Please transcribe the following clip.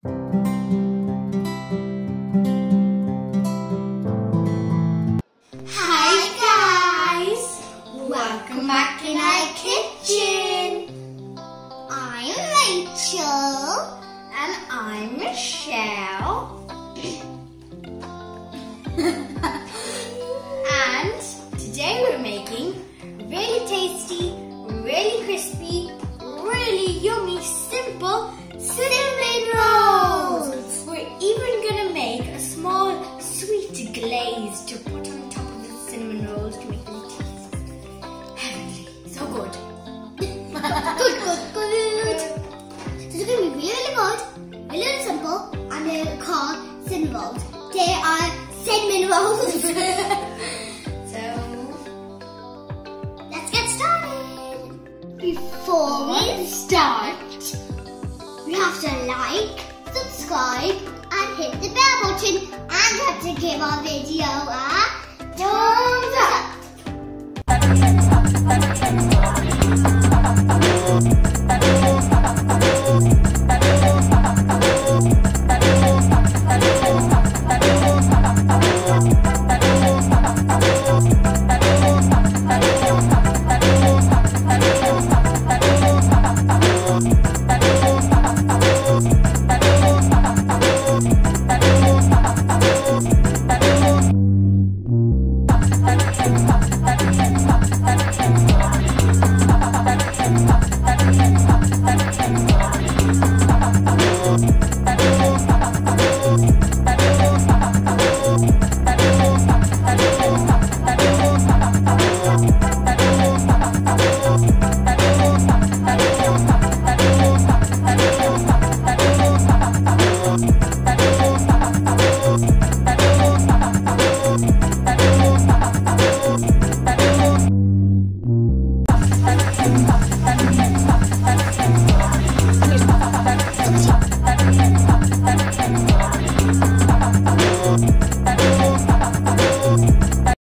Hi guys! Welcome back in our kitchen. I'm Rachel. And I'm Michelle. And today we're making really tasty, really crispy, really yummy, simple cinnamon rolls. We're even gonna make a small sweet glaze to put on top of the cinnamon rolls to make them taste heavenly. So good. Good. So it's gonna be really good, really simple, and they're called cinnamon rolls. They are cinnamon rolls. So let's get started. Before we start, we have to like, subscribe, and hit the bell button, and have to give our video a thumbs up.